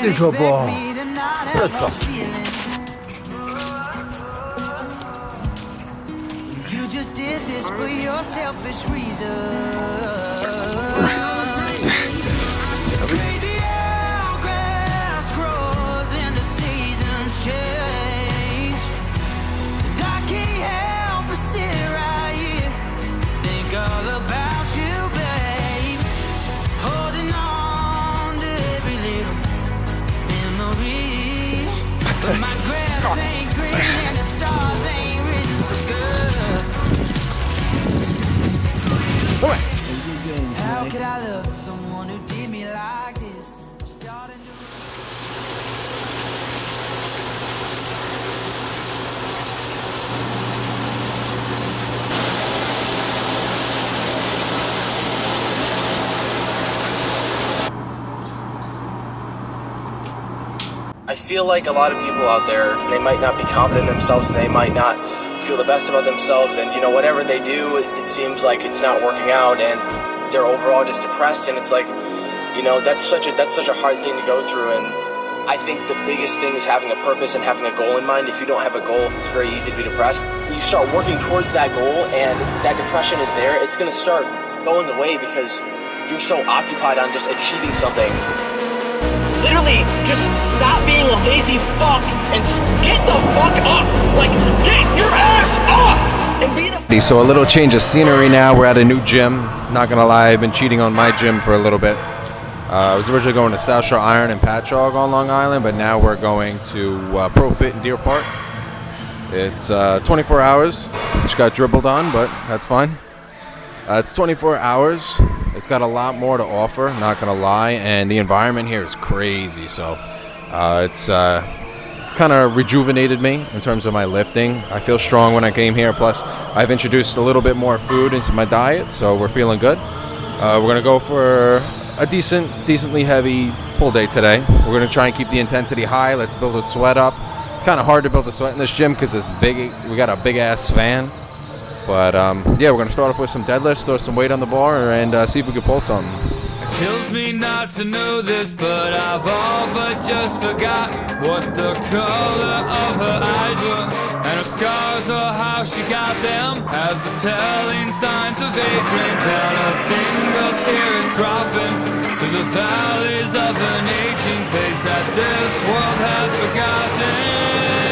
fucking trouble. Let's go. You just did this for your selfish reasons. Crazy how grass grows and the seasons change. And I can't help but sit right here, think all about you, babe. Holding on to every little memory. But my grass ain't green and the stars ain't written so good. How could I love someone who did me like this? I'm starting to... I feel like a lot of people out there, they might not be confident in themselves and they might not feel the best about themselves, and you know, whatever they do, it seems like it's not working out and they're overall just depressed, and it's like, you know, that's such a hard thing to go through. And I think the biggest thing is having a purpose and having a goal in mind. If you don't have a goal, it's very easy to be depressed. When you start working towards that goal and that depression is there, it's going to start going away because you're so occupied on just achieving something. Literally, just stop being a lazy fuck and get the fuck up! Like, get your ass up! And be the... So a little change of scenery now. We're at a new gym. Not gonna lie, I've been cheating on my gym for a little bit. I was originally going to South Shore Iron and Patchogue on Long Island, but now we're going to Pro Fit in Deer Park. It's 24 hours. Just got dribbled on, but that's fine. It's 24 hours. It's got a lot more to offer, not gonna lie, and the environment here is crazy. So it's kind of rejuvenated me in terms of my lifting. I feel strong when I came here. Plus, I've introduced a little bit more food into my diet, so we're feeling good. We're gonna go for a decently heavy pull day today. We're gonna try and keep the intensity high. Let's build a sweat up. It's kind of hard to build a sweat in this gym because we got a big ass fan. But yeah, we're gonna start off with some deadlifts, throw some weight on the bar, and see if we can pull something. It kills me not to know this, but I've all but just forgot what the color of her eyes were, and her scars or how she got them. As the telling signs of age rain down, a single tear is dropping through the valleys of an aging face that this world has forgotten.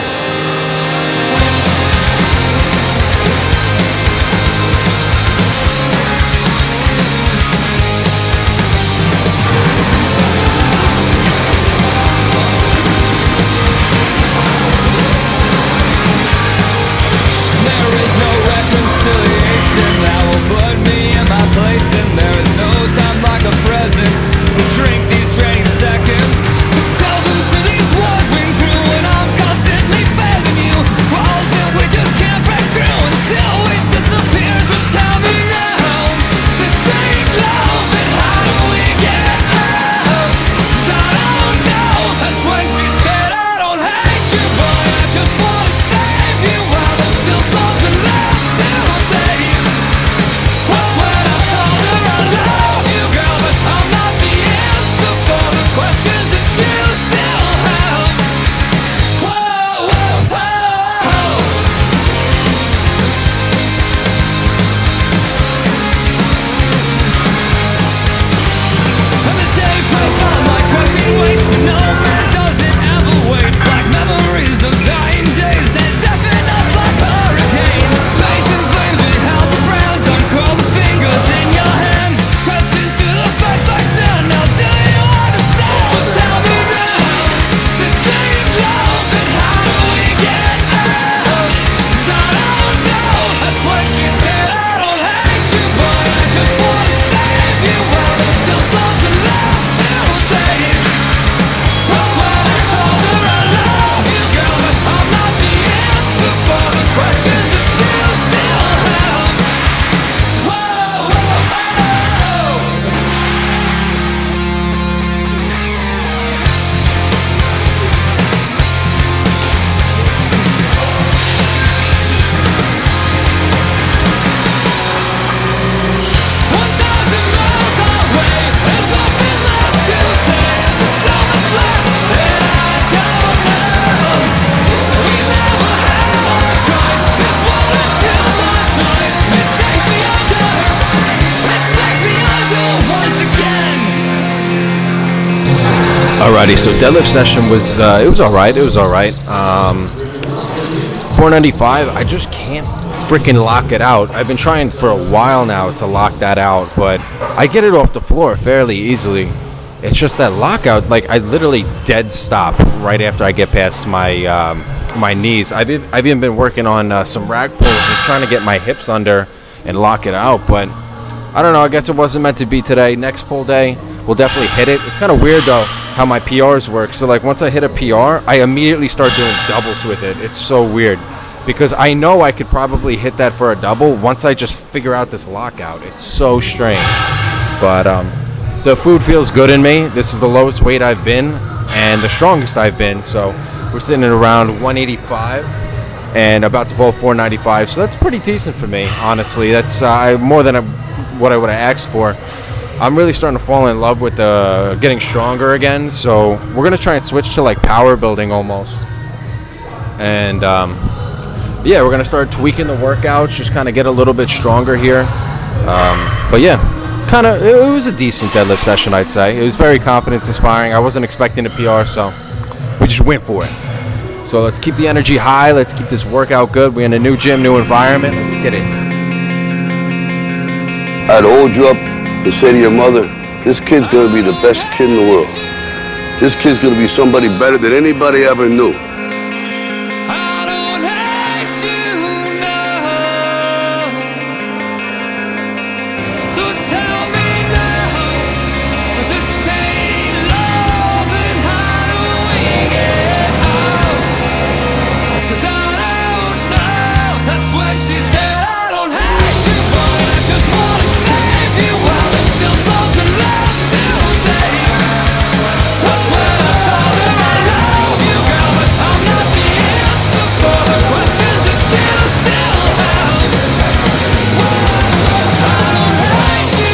That will put me in my place, and there is no time like a present. We'll drink these draining seconds, sell them to these walls. Alrighty, so deadlift session was it was all right. It was all right. 495. I just can't freaking lock it out. I've been trying for a while now to lock that out, but I get it off the floor fairly easily. It's just that lockout. Like, I literally dead stop right after I get past my my knees. I've even been working on some rack pulls, just trying to get my hips under and lock it out, but I don't know. I guess it wasn't meant to be today. Next pull day, we'll definitely hit it. It's kind of weird though how my PRs work. So like once I hit a PR, I immediately start doing doubles with it. It's so weird because I know I could probably hit that for a double once I just figure out this lockout. It's so strange. But the food feels good in me. This is the lowest weight I've been and the strongest I've been. So we're sitting at around 185 and about to pull 495. So that's pretty decent for me, honestly. That's more than what I would have asked for. I'm really starting to fall in love with getting stronger again, so we're gonna try and switch to like power building almost. And yeah, we're gonna start tweaking the workouts, just kind of get a little bit stronger here. But yeah, it was a decent deadlift session, I'd say. It was very confidence inspiring. I wasn't expecting a PR, so we just went for it. So let's keep the energy high. Let's keep this workout good. We're in a new gym, new environment. Let's get it. I'd hold you up to say to your mother, this kid's gonna be the best kid in the world. This kid's gonna be somebody better than anybody ever knew. I don't hate you, no. So tell me now, this ain't love, and how do we get out? 'Cause I don't know. That's what she said. I don't hate you, but I just wanna save you while there's still something left to say. That's when I told her I love you, girl, but I'm not the answer for the questions that you still have. I don't hate you.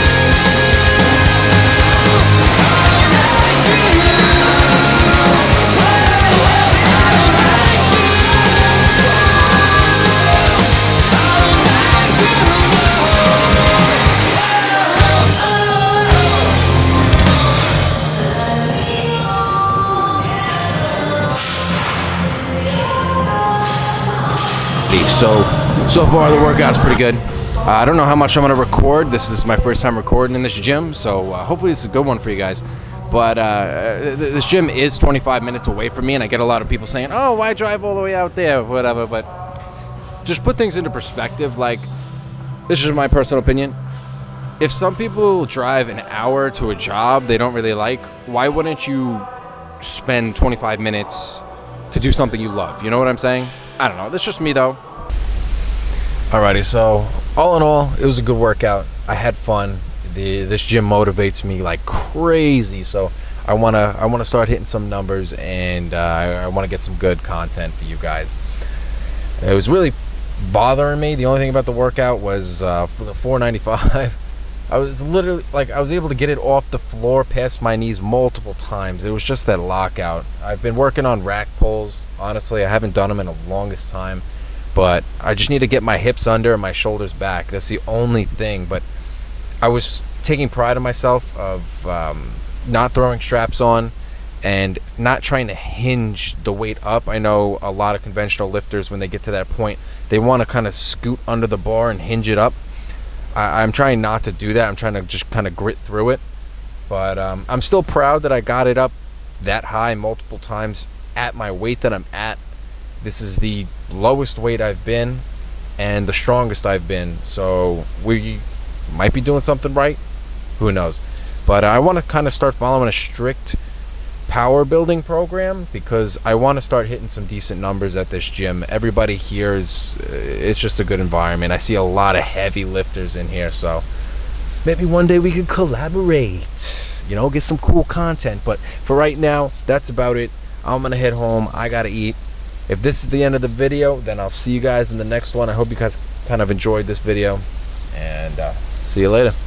So far the workout's pretty good. I don't know how much I'm gonna record. This is my first time recording in this gym, so hopefully it's a good one for you guys. But this gym is 25 minutes away from me, and I get a lot of people saying, "Oh, why drive all the way out there?" Whatever. But just put things into perspective. Like, this is my personal opinion. If some people drive an hour to a job they don't really like, why wouldn't you spend 25 minutes to do something you love? You know what I'm saying? I don't know. That's just me though. Alrighty, so all in all, it was a good workout. I had fun. This gym motivates me like crazy, so I wanna start hitting some numbers, and I want to get some good content for you guys. It was really bothering me. The only thing about the workout was for the 495. I was literally like, I was able to get it off the floor past my knees multiple times. It was just that lockout. I've been working on rack pulls. Honestly, I haven't done them in the longest time, but I just need to get my hips under and my shoulders back. That's the only thing. But I was taking pride in myself of not throwing straps on and not trying to hinge the weight up. I know a lot of conventional lifters, when they get to that point, they want to kind of scoot under the bar and hinge it up. I'm trying not to do that. I'm trying to just kind of grit through it. But I'm still proud that I got it up that high multiple times at my weight that I'm at. This is the lowest weight I've been and the strongest I've been. So we might be doing something right. Who knows? But I want to kind of start following a strict power building program because I want to start hitting some decent numbers at this gym. Everybody here it's just a good environment. I see a lot of heavy lifters in here, so maybe one day we could collaborate, you know, get some cool content. But for right now, that's about it. I'm gonna head home. I gotta eat. If this is the end of the video, then I'll see you guys in the next one. I hope you guys kind of enjoyed this video, and see you later.